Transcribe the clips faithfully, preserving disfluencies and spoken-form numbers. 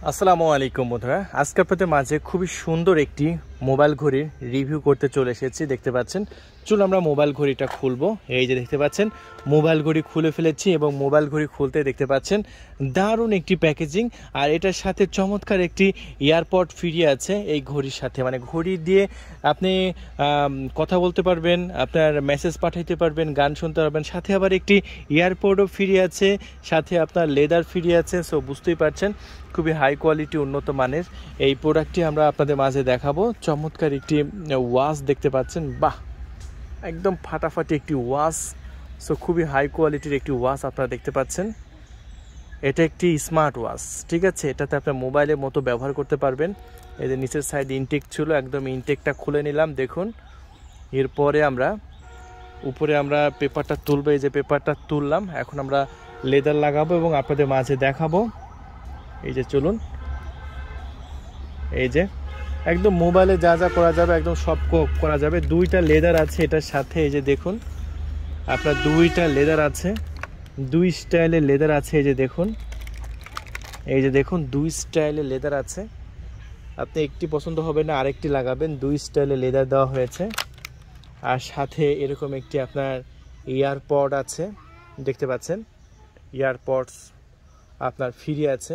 আসসালামু আলাইকুম বন্ধুরা, আজকে আপনাদের মাঝে খুবই সুন্দর একটি মোবাইল ঘড়ির রিভিউ করতে চলে এসেছি। দেখতে পাচ্ছেন, চলুন আমরা মোবাইল ঘড়িটা খুলবো। এই যে দেখতে পাচ্ছেন মোবাইল ঘড়ি খুলে ফেলেছি এবং মোবাইল ঘড়ি খুলতে দেখতে পাচ্ছেন দারুণ একটি প্যাকেজিং, আর এটার সাথে চমৎকার একটি এয়ারপড ফ্রি আছে এই ঘড়ির সাথে। মানে ঘড়ি দিয়ে আপনি কথা বলতে পারবেন, আপনার মেসেজ পাঠাইতে পারবেন, গান শুনতে পারবেন, সাথে আবার একটি এয়ারপডও ফ্রি আছে, সাথে আপনার লেদার ফ্রি আছে। সো বুঝতেই পারছেন খুবই হাই কোয়ালিটি উন্নত মানের এই প্রোডাক্টটি আমরা আপনাদের মাঝে দেখাবো। চমৎকার একটি ওয়াচ দেখতে পাচ্ছেন, বাহ একদম ফাটাফাটি একটি ওয়াচ। সো খুবই হাই কোয়ালিটির একটি ওয়াচ আপনারা দেখতে পাচ্ছেন। এটা একটি স্মার্ট ওয়াচ, ঠিক আছে। এটাতে আপনার মোবাইলের মতো ব্যবহার করতে পারবেন। এই যে নিচের সাইড ইনটেক ছিল, একদম ইনটেকটা খুলে নিলাম দেখুন। এরপরে আমরা উপরে আমরা পেপারটা তুলবো, এই যে পেপারটা তুললাম। এখন আমরা লেদার লাগাবো এবং আপনাদের মাঝে দেখাবো। এই যে চলুন, এই যে একদম মোবাইলে যা যা করা যাবে একদম সব করা যাবে। দুইটা লেদার আছে এটার সাথে, এই যে দেখুন আপনার দুইটা লেদার আছে, দুই স্টাইলের লেদার আছে। এই যে দেখুন, এই যে দেখুন দুই স্টাইলের লেদার আছে। আপনি একটি পছন্দ হবে না আরেকটি লাগাবেন, দুই স্টাইলের লেদার দেওয়া হয়েছে। আর সাথে এরকম একটি আপনার ইয়ারপড আছে, দেখতে পাচ্ছেন ইয়ারপডস আপনার ফ্রি আছে।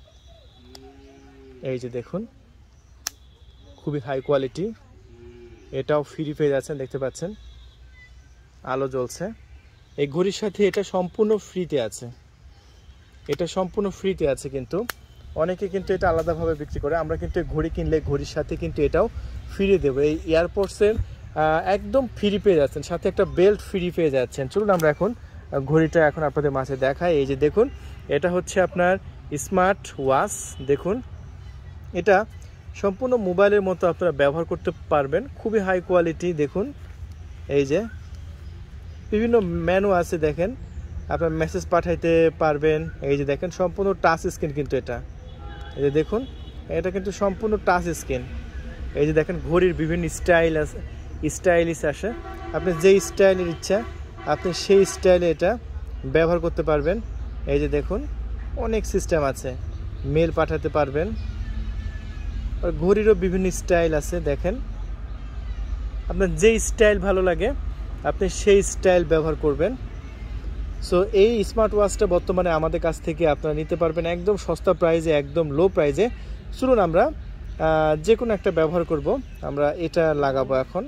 এই যে দেখুন খুবই হাই কোয়ালিটি, এটাও ফ্রি পেয়ে যাচ্ছেন, দেখতে পাচ্ছেন আলো জ্বলছে। এই ঘড়ির সাথে এটা সম্পূর্ণ ফ্রিতে আছে, এটা সম্পূর্ণ ফ্রিতে আছে। কিন্তু অনেকে কিন্তু এটা আলাদাভাবে বিক্রি করে, আমরা কিন্তু এই ঘড়ি কিনলে ঘড়ির সাথে কিন্তু এটাও ফ্রি দেবো। এই এয়ারপডসের একদম ফ্রি পেয়ে যাচ্ছেন, সাথে একটা বেল্ট ফ্রি পেয়ে যাচ্ছেন। চলুন আমরা এখন ঘড়িটা এখন আপনাদের মাঝে দেখাই। এই যে দেখুন এটা হচ্ছে আপনার স্মার্ট ওয়াচ। দেখুন এটা সম্পূর্ণ মোবাইলের মতো আপনারা ব্যবহার করতে পারবেন, খুবই হাই কোয়ালিটি। দেখুন এই যে বিভিন্ন মেনু আছে, দেখেন আপনার মেসেজ পাঠাইতে পারবেন। এই যে দেখেন সম্পূর্ণ টাচ স্ক্রিন কিন্তু এটা, এই যে দেখুন এটা কিন্তু সম্পূর্ণ টাচ স্ক্রিন। এই যে দেখেন ঘড়ির বিভিন্ন স্টাইল আছে, স্টাইলিশ আসে, আপনি যেই স্টাইলের ইচ্ছা আপনি সেই স্টাইলে এটা ব্যবহার করতে পারবেন। এই যে দেখুন অনেক সিস্টেম আছে, মেল পাঠাতে পারবেন। আর ঘড়িরও বিভিন্ন স্টাইল আছে, দেখেন আপনার যেই স্টাইল ভালো লাগে আপনি সেই স্টাইল ব্যবহার করবেন। সো এই স্মার্ট ওয়াচটা বর্তমানে আমাদের কাছ থেকে আপনারা নিতে পারবেন একদম সস্তা প্রাইজে, একদম লো প্রাইজে। চলুন আমরা যে কোনো একটা ব্যবহার করব। আমরা এটা লাগাবো এখন,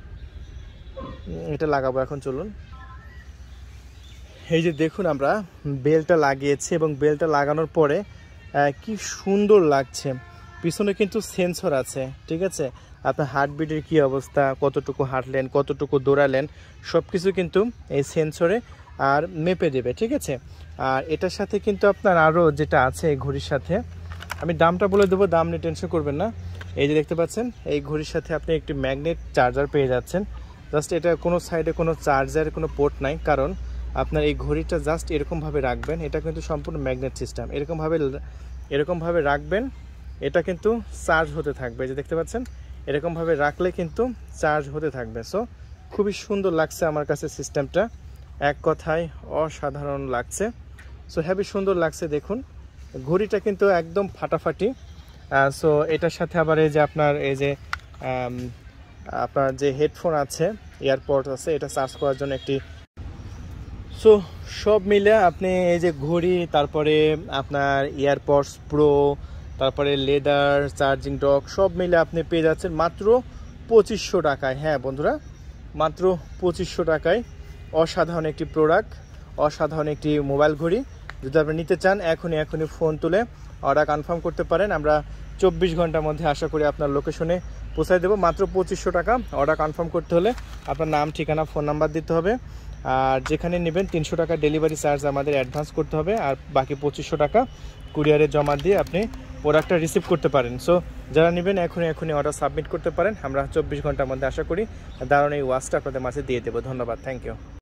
এটা লাগাবো এখন চলুন। এই যে দেখুন আমরা বেলটা লাগিয়েছি এবং বেলটা লাগানোর পরে কি সুন্দর লাগছে। পিছনে কিন্তু সেন্সর আছে, ঠিক আছে। আপনার হার্টবিটের কি অবস্থা, কতটুকু হাঁটলেন, কতটুকু দৌড়ালেন, সব কিছু কিন্তু এই সেন্সরে আর মেপে দেবে, ঠিক আছে। আর এটার সাথে কিন্তু আপনার আরও যেটা আছে এই ঘড়ির সাথে, আমি দামটা বলে দেবো, দাম নিয়ে টেনশন করবেন না। এই যে দেখতে পাচ্ছেন এই ঘড়ির সাথে আপনি একটি ম্যাগনেট চার্জার পেয়ে যাচ্ছেন। জাস্ট এটা কোনো সাইডে কোনো চার্জারের কোনো পোর্ট নাই, কারণ আপনার এই ঘড়িটা জাস্ট এরকমভাবে রাখবেন। এটা কিন্তু সম্পূর্ণ ম্যাগনেট সিস্টেম, এরকমভাবে এরকমভাবে রাখবেন, এটা কিন্তু চার্জ হতে থাকবে। যে দেখতে পাচ্ছেন এরকমভাবে রাখলে কিন্তু চার্জ হতে থাকবে। সো খুবই সুন্দর লাগছে আমার কাছে সিস্টেমটা, এক কথায় অসাধারণ লাগছে। সো হেভি সুন্দর লাগছে। দেখুন ঘড়িটা কিন্তু একদম ফাটাফাটি। সো এটার সাথে আবার এই যে আপনার এই যে আপনার যে হেডফোন আছে, এয়ারপড আছে, এটা চার্জ করার জন্য একটি। সো সব মিলে আপনি এই যে ঘড়ি, তারপরে আপনার এয়ারপডস প্রো, তারপরে লেদার, চার্জিং ডক সব মিলে আপনি পেয়ে যাচ্ছেন মাত্র পঁচিশশো টাকায়। হ্যাঁ বন্ধুরা, মাত্র পঁচিশশো টাকায় অসাধারণ একটি প্রোডাক্ট, অসাধারণ একটি মোবাইল ঘড়ি। যদি আপনি নিতে চান এখনই এখনই ফোন তুলে অর্ডার কনফার্ম করতে পারেন। আমরা চব্বিশ ঘন্টার মধ্যে আশা করি আপনার লোকেশনে পৌঁছায় দেবো। মাত্র পঁচিশশো টাকা। অর্ডার কনফার্ম করতে হলে আপনার নাম, ঠিকানা, ফোন নাম্বার দিতে হবে। আর যেখানে নেবেন তিনশো টাকা ডেলিভারি চার্জ আমাদের অ্যাডভান্স করতে হবে, আর বাকি পঁচিশশো টাকা কুরিয়ারে জমা দিয়ে আপনি প্রোডাক্টটা রিসিভ করতে পারেন। সো যারা নেবেন এখনই এখনই অর্ডার সাবমিট করতে পারেন। আমরা চব্বিশ ঘন্টার মধ্যে আশা করি দারুণ এই ওয়াচটা আপনাদের মাঝে দিয়ে দেবো। ধন্যবাদ, থ্যাংক ইউ।